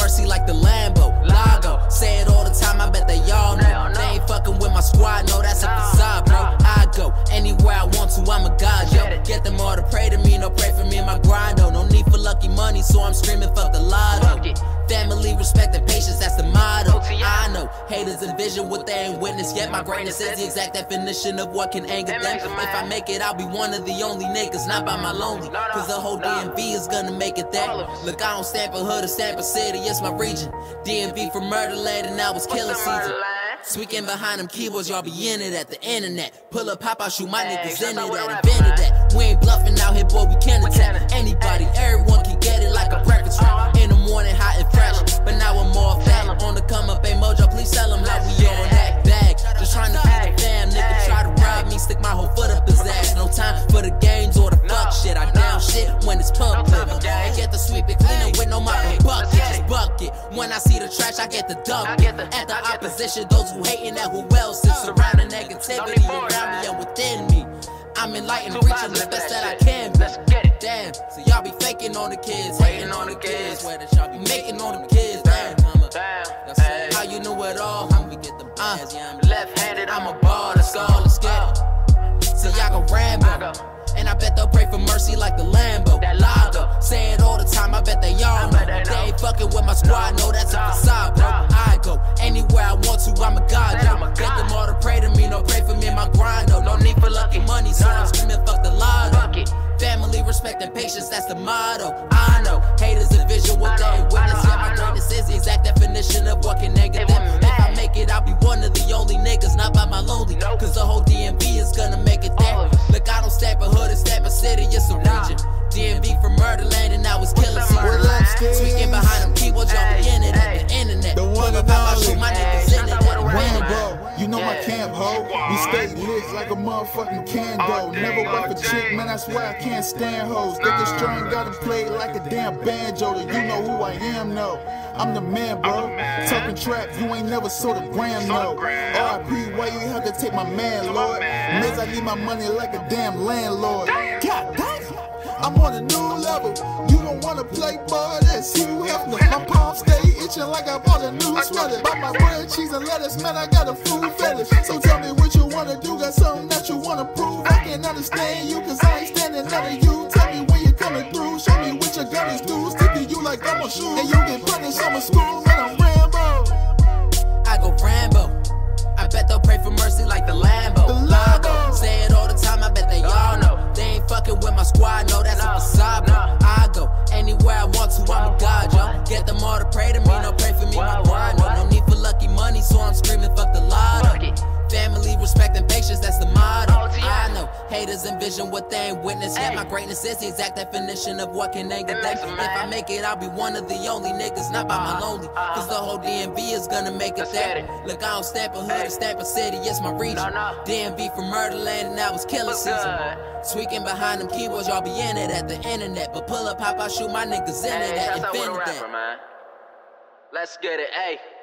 mercy like the Lambo. Lago, say it all the time, I bet they all know. They ain't fucking with my squad, no, that's a facade, bro. I go anywhere I want to, I'm a god, yo. Get them all to pray to me, no pray for me in my grind, oh. No need for lucky money, so I'm screaming fuck the lotto. Family, respect, and patience, that's the motto. I know, haters envision what they ain't witnessed yet. My greatness is the exact definition of what can anger them. If I make it, I'll be one of the only niggas, not by my lonely. Cause the whole DMV is gonna make it there. Look, I don't stamp a hood or stamp a city, it's my region. DMV for murder land, and now it's killer season. Tweaking behind them keyboards, y'all be in it at the internet. Pull up, pop out, shoot my niggas in it that invented that. We ain't bluffing out here, boy, we can't attack anybody. Everyone can get it like a breakfast wrap. In the morning, hot and fresh, but now I'm more fat. On the come up, hey Mojo, please tell them how we on that bag. Just trying to feed the fam, nigga try to rob me, stick my whole foot up his ass. No time for the games or the fuck shit. I down shit when it's pumped. I get the sweep it cleaner with no mop and bucket. Just bucket. When I see the trash, I get the dump. At the opposition, those who hating that who else is surrounding negativity around me and within me. I'm enlightened, reaching the best that I can be. Damn, so y'all be faking on the kids, hating on the kids. Where that y'all be making on the kids. Damn, mama. That's how you know it all. How we get them bands? Yeah, I'm left-handed, I'm a ball. That's all. Let's get it. See, y'all go Rambo, and I bet they'll pray for mercy like the Lambo. That Lago, say it all the time, I bet they all know. They ain't fucking with my squad, no, that's a facade, bro. I go anywhere I want to, I'm a god, yo. Get them all to pray to me, no pray for me in my grind, no. No need for lucky money, so I'm screaming fuck the lotto. Family, respect, and patience, that's the motto. I know, haters envision what they ain't witness yet. My greatness is the exact definition of what can anger them. If I make it, I'll be one of the only niggas, not by my lonely. Cause the whole DMV is gonna make it there. Look, I don't stamp a hood or stamp a city, it's a region. DMV for murder land, and now it's killer season. Tweaking behind them keyboards, y'all be in it at the internet. The one Pull up, pop out, shoot my niggas in it. Rambo, you know my camp, ho. We stay lit like a motherfucking candle. Never wife a chick, man, that's why I can't stand hoes. They get strung, gotta play like a damn banjo. Then you know who I am, no. I'm the man, bro. Talking trap, you ain't never saw the gram, no. R.I.P., why you have to take my man, Lord? Miz, I need my money like a damn landlord. God damn. I'm on a new level. You don't wanna play ball, that's Hugh Hefner. My palms stay itching like I bought a new sweater. Buy my bread, cheese, and lettuce, man, I got a food fetish. So tell me what you wanna do, got something that you wanna prove. I can't understand you, cause I ain't standing out of you. Tell me when you're coming through, show me what your gun is do. Stick to you like I'm a shoe, and you get punished, I'm a school, man, I'm Rambo. I go Rambo, I bet they'll pray for mercy like the Lambo. Lago, say it all the time, I bet they all know. They ain't fucking with my squad, no, that's a facade, bro. I go anywhere I want to, I'm a god, yo. Get them all to pray to me, no pray for me, my grind, no. No need for lucky money, so I'm screaming fuck the lotto. Family, respect, and patience, that's the motto. I know, haters envision what they ain't witnessed yet. My greatness is the exact definition of what can anger them. If I make it, I'll be one of the only niggas, not by my lonely. Cause the whole DMV is gonna make it there. Look, I don't stamp a hood or stamp a city, it's my region. DMV for murder land, and now it's killer season. Tweaking behind them keyboards, y'all be in it at the internet. But pull up, pop out, shoot my niggas in it at infinity. Let's get it, ayy.